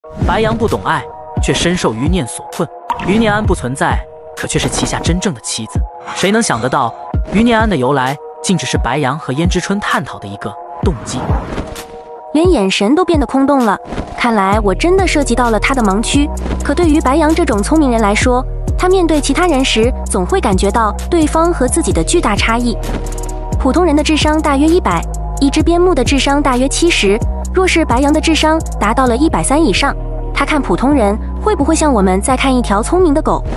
白羊不懂爱，却深受余念所困。余念安不存在，可却是旗下真正的妻子。谁能想得到，余念安的由来，竟只是白羊和胭脂春探讨的一个动机。 连眼神都变得空洞了，看来我真的涉及到了他的盲区。可对于白羊这种聪明人来说，他面对其他人时，总会感觉到对方和自己的巨大差异。普通人的智商大约100，一只边牧的智商大约70。若是白羊的智商达到了130以上，他看普通人会不会像我们在看一条聪明的狗？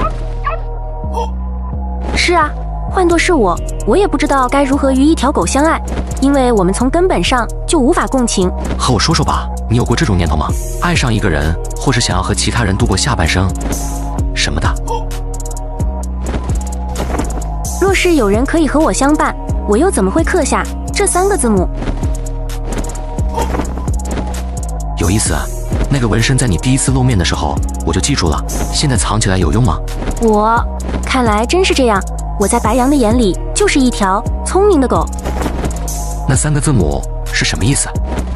是啊，换作是我也不知道该如何与一条狗相爱，因为我们从根本上就无法共情。 和我说说吧，你有过这种念头吗？爱上一个人，或是想要和其他人度过下半生，什么的。 若是有人可以和我相伴，我又怎么会刻下这3个字母？ 有意思，那个纹身在你第一次露面的时候我就记住了，现在藏起来有用吗？ 看来真是这样，我在白羊的眼里就是一条聪明的狗。 那3个字母是什么意思？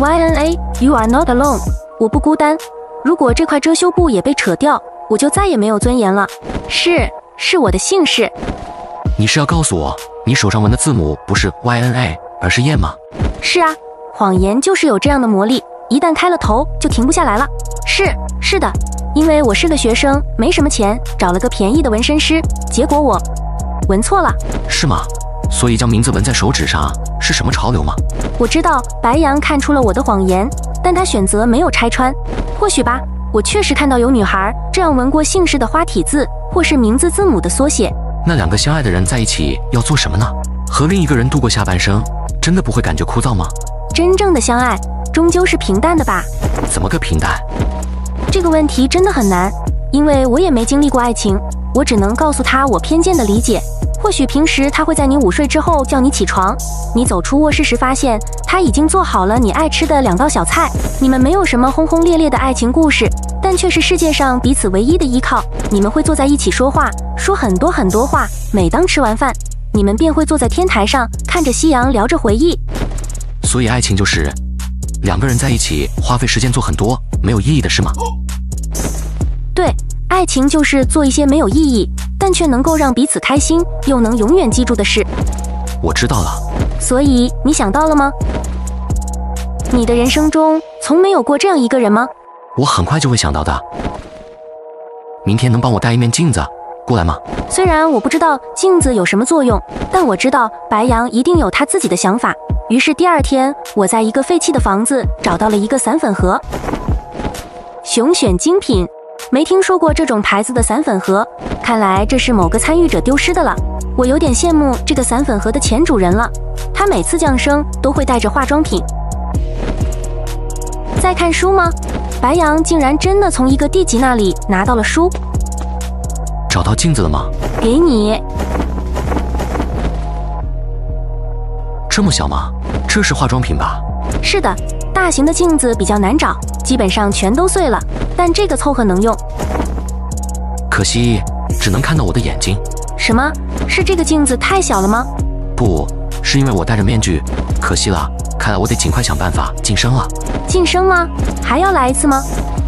YNA You are not alone， 我不孤单。如果这块遮羞布也被扯掉，我就再也没有尊严了。是我的姓氏。 你是要告诉我，你手上纹的字母不是 YNA， 而是燕吗？ 是啊，谎言就是有这样的魔力，一旦开了头就停不下来了。是的，因为我是个学生，没什么钱，找了个便宜的纹身师，结果我纹错了。 是吗？所以将名字纹在手指上是什么潮流吗？ 我知道白羊看出了我的谎言，但他选择没有拆穿。或许吧，我确实看到有女孩这样纹过姓氏的花体字，或是名字字母的缩写。 那2个相爱的人在一起要做什么呢？和另一个人度过下半生，真的不会感觉枯燥吗？ 真正的相爱终究是平淡的吧？ 怎么个平淡？ 这个问题真的很难，因为我也没经历过爱情，我只能告诉他我偏见的理解。或许平时他会在你午睡之后叫你起床，你走出卧室时发现他已经做好了你爱吃的2道小菜。你们没有什么轰轰烈烈的爱情故事，但却是世界上彼此唯一的依靠。你们会坐在一起说话，说很多很多话。每当吃完饭，你们便会坐在天台上看着夕阳，聊着回忆。 所以爱情就是2个人在一起花费时间做很多没有意义的事吗？ 对，爱情就是做一些没有意义，但却能够让彼此开心，又能永远记住的事。 我知道了。 所以你想到了吗？你的人生中从没有过这样一个人吗？ 我很快就会想到的。明天能帮我带一面镜子过来吗？ 虽然我不知道镜子有什么作用，但我知道白羊一定有他自己的想法。于是第2天，我在一个废弃的房子找到了一个散粉盒。熊选精品，没听说过这种牌子的散粉盒，看来这是某个参与者丢失的了。我有点羡慕这个散粉盒的前主人了，他每次降生都会带着化妆品。在看书吗？白羊竟然真的从一个地级那里拿到了书。 找到镜子了吗？ 给你。 这么小吗？这是化妆品吧？ 是的，大型的镜子比较难找，基本上全都碎了，但这个凑合能用。 可惜只能看到我的眼睛。 什么？是这个镜子太小了吗？ 不是，因为我戴着面具。可惜了，看来我得尽快想办法晋升了。 晋升吗？还要来一次吗？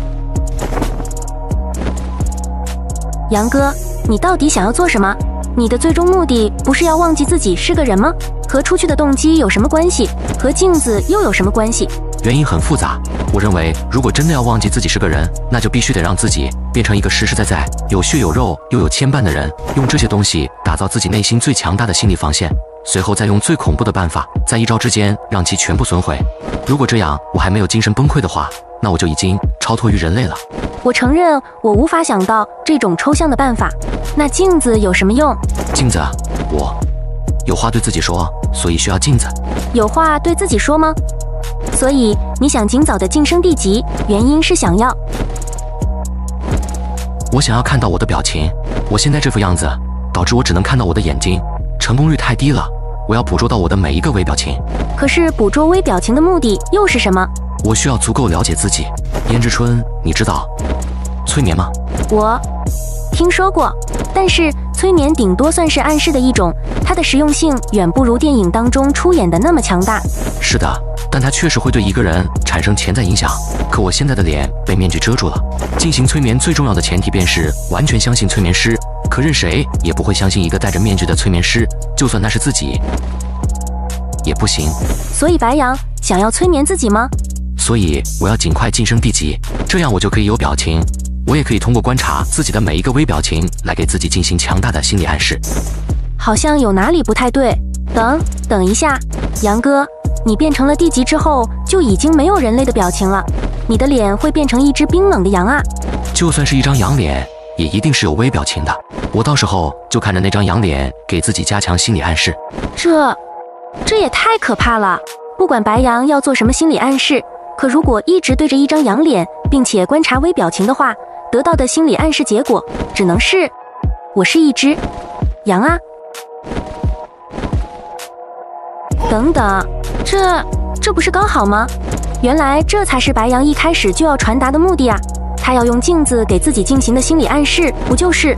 杨哥，你到底想要做什么？你的最终目的不是要忘记自己是个人吗？和出去的动机有什么关系？和镜子又有什么关系？ 原因很复杂。我认为，如果真的要忘记自己是个人，那就必须得让自己变成一个实实在在、有血有肉又有牵绊的人，用这些东西打造自己内心最强大的心理防线，随后再用最恐怖的办法，在一招之间让其全部损毁。如果这样我还没有精神崩溃的话，那我就已经超脱于人类了。 我承认我无法想到这种抽象的办法。那镜子有什么用？ 镜子，我有话对自己说，所以需要镜子。 有话对自己说吗？所以你想尽早的晋升地级，原因是想要…… 我想要看到我的表情。我现在这副样子，导致我只能看到我的眼睛，成功率太低了。我要捕捉到我的每一个微表情。 可是捕捉微表情的目的又是什么？ 我需要足够了解自己。胭脂春，你知道催眠吗？ 我听说过，但是催眠顶多算是暗示的一种，它的实用性远不如电影当中出演的那么强大。 是的， 但它确实会对一个人产生潜在影响。可我现在的脸被面具遮住了。进行催眠最重要的前提便是完全相信催眠师，可任谁也不会相信一个戴着面具的催眠师，就算那是自己，也不行。 所以白羊想要催眠自己吗？ 所以我要尽快晋升地级，这样我就可以有表情。我也可以通过观察自己的每一个微表情来给自己进行强大的心理暗示。 好像有哪里不太对。等一下，杨哥，你变成了地级之后就已经没有人类的表情了，你的脸会变成一只冰冷的羊啊！ 就算是一张羊脸，也一定是有微表情的。我到时候就看着那张羊脸，给自己加强心理暗示。 这也太可怕了！不管白羊要做什么心理暗示，可如果一直对着一张羊脸，并且观察微表情的话，得到的心理暗示结果只能是我是一只羊啊！等等，这不是刚好吗？原来这才是白羊一开始就要传达的目的啊！他要用镜子给自己进行的心理暗示，不就是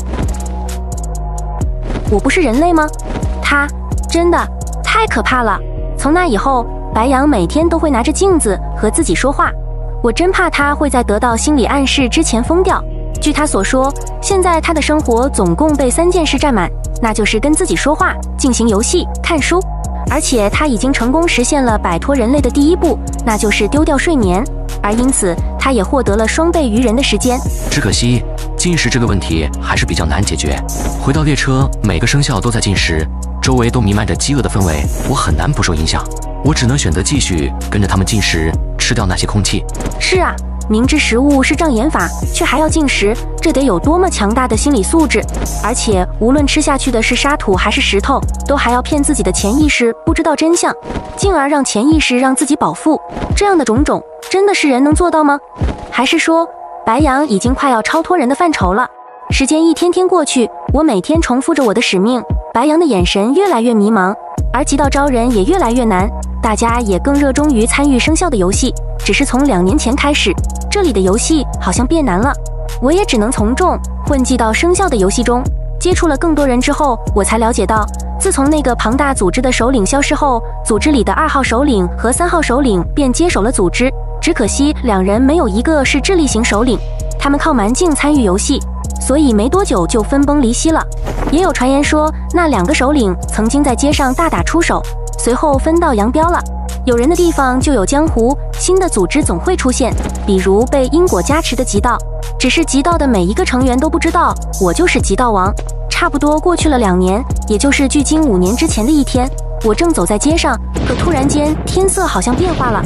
我不是人类吗？他真的太可怕了！从那以后，白羊每天都会拿着镜子和自己说话，我真怕他会在得到心理暗示之前疯掉。据他所说，现在他的生活总共被3件事占满，那就是跟自己说话、进行游戏、看书。而且他已经成功实现了摆脱人类的第一步，那就是丢掉睡眠，而因此他也获得了双倍于人的时间。 只可惜进食这个问题还是比较难解决。回到列车，每个生肖都在进食，周围都弥漫着饥饿的氛围，我很难不受影响。我只能选择继续跟着他们进食，吃掉那些空气。 是啊，明知食物是障眼法，却还要进食，这得有多么强大的心理素质！而且无论吃下去的是沙土还是石头，都还要骗自己的潜意识不知道真相，进而让潜意识让自己饱腹。这样的种种，真的是人能做到吗？还是说，白羊已经快要超脱人的范畴了？时间一天天过去，我每天重复着我的使命，白羊的眼神越来越迷茫，而极道招人也越来越难。大家也更热衷于参与生肖的游戏，只是从2年前开始，这里的游戏好像变难了，我也只能从众混迹到生肖的游戏中。接触了更多人之后，我才了解到，自从那个庞大组织的首领消失后，组织里的2号首领和3号首领便接手了组织，只可惜2人没有一个是智力型首领，他们靠蛮劲参与游戏，所以没多久就分崩离析了。也有传言说，那2个首领曾经在街上大打出手，随后分道扬镳了。有人的地方就有江湖，新的组织总会出现，比如被因果加持的极道。只是极道的每一个成员都不知道，我就是极道王。差不多过去了2年，也就是距今5年之前的一天，我正走在街上，可突然间天色好像变化了。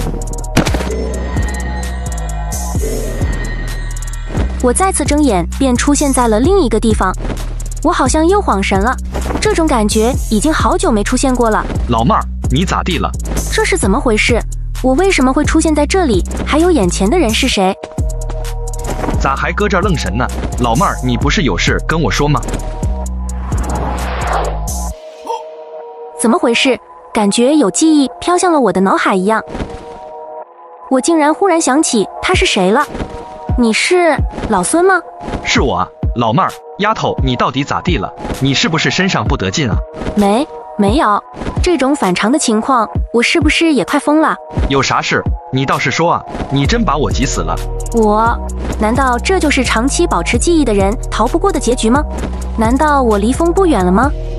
我再次睁眼，便出现在了另一个地方。我好像又恍神了，这种感觉已经好久没出现过了。 老妹儿，你咋地了？ 这是怎么回事？我为什么会出现在这里？还有眼前的人是谁？ 咋还搁这儿愣神呢？老妹儿，你不是有事跟我说吗？ 怎么回事？感觉有记忆飘向了我的脑海一样。我竟然忽然想起他是谁了。你是老孙吗？ 是我啊，老妹儿，丫头，你到底咋地了？你是不是身上不得劲啊？ 没有，这种反常的情况，我是不是也快疯了？ 有啥事？你倒是说啊！你真把我急死了。 难道这就是长期保持记忆的人逃不过的结局吗？难道我离疯不远了吗？